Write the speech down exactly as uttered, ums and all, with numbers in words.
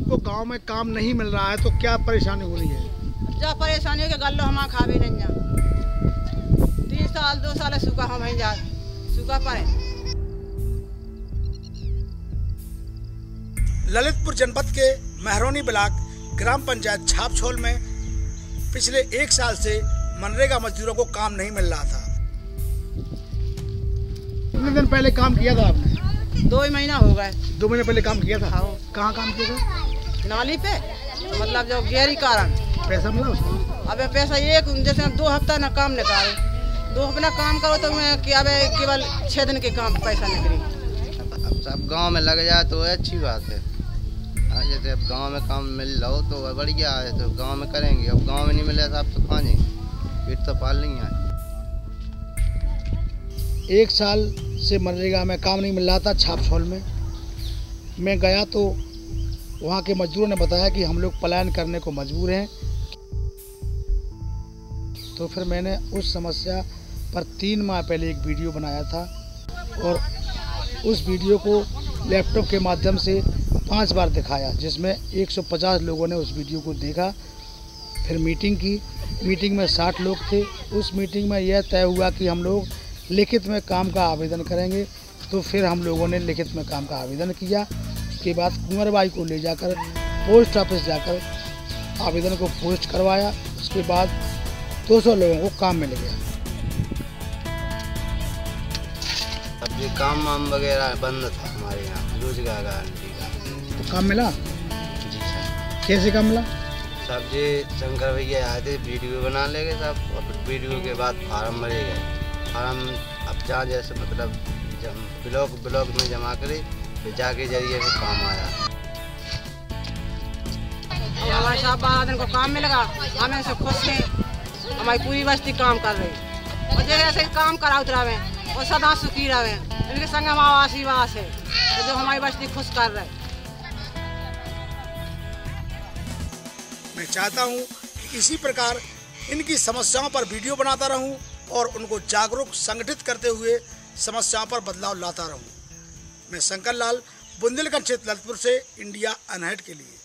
आपको गांव में काम नहीं मिल रहा है तो क्या परेशानी हो रही है? जब परेशानी के गल्लो हम खावे नहीं जा तीन साल दो साल सूखा हम जा सूखा पड़े। ललितपुर जनपद के महरौनी ब्लॉक ग्राम पंचायत छापछोल में पिछले एक साल से मनरेगा मजदूरों को काम नहीं मिल रहा था। कितने दिन पहले काम किया था आपने? दो ही महीना हो गए। दो महीने पहले काम किया था? कहाँ काम किया था? नाली पे, मतलब जो गहरी कारण। पैसा मिला उसको? अबे पैसा एक जैसे दो हफ्ता ना काम निकाले, दो हफ्ता काम करो तो मैं कि अबे केवल छः दिन के काम पैसा निकली। अब सब गांव में लग जाए तो अच्छी बात है। जैसे अब गांव में काम मिल रहा हो तो बढ़िया है, तो गांव में करेंगे। अब गांव में नहीं मिले तो आप तो खा जाएंगे, पेट तो पाल नहीं है। एक साल से मनरेगा में काम नहीं मिल रहा था छापछोल में। मैं गया तो वहाँ के मजदूरों ने बताया कि हम लोग पलायन करने को मजबूर हैं। तो फिर मैंने उस समस्या पर तीन माह पहले एक वीडियो बनाया था और उस वीडियो को लैपटॉप के माध्यम से पांच बार दिखाया, जिसमें एक सौ पचास लोगों ने उस वीडियो को देखा। फिर मीटिंग की, मीटिंग में साठ लोग थे। उस मीटिंग में यह तय हुआ कि हम लोग लिखित में काम का आवेदन करेंगे। तो फिर हम लोगों ने लिखित में काम का आवेदन किया। उसके बाद कुंवरबाई को ले जाकर पोस्ट ऑफिस जाकर आवेदन को पोस्ट करवाया। उसके बाद दो सौ लोगों को काम मिल गया। अब ये काम वाम वगैरह बंद था हमारे यहाँ, रोजगार गारंटी का। तो काम मिला? जी सर। कैसे काम मिला? सब जी शंकर भैया आए थे, वीडियो बना ले गए सब, और फिर वीडियो के बाद फार्म भरे गए। फार्म अब जहाँ जैसे मतलब जब ब्लॉक ब्लॉक में जमा करे फिर जाके जरिए फिर काम आया। हमारे साहब बारह दिन को काम मिलेगा, हम ऐसे खुश हैं। हमारी पूरी बस्ती काम कर रही और जैसे ऐसे काम करा उतरावे और सदा सुखी रहे। इनके संग हमारा आशीर्वाद है तो जो हमारी बस्ती खुश कर रहे। मैं चाहता हूं कि इसी प्रकार इनकी समस्याओं पर वीडियो बनाता रहूं और उनको जागरूक संगठित करते हुए समस्याओं पर बदलाव लाता रहूं। मैं शंकरलाल, बुंदेलखंड क्षेत्र ललितपुर से इंडिया अनहट के लिए।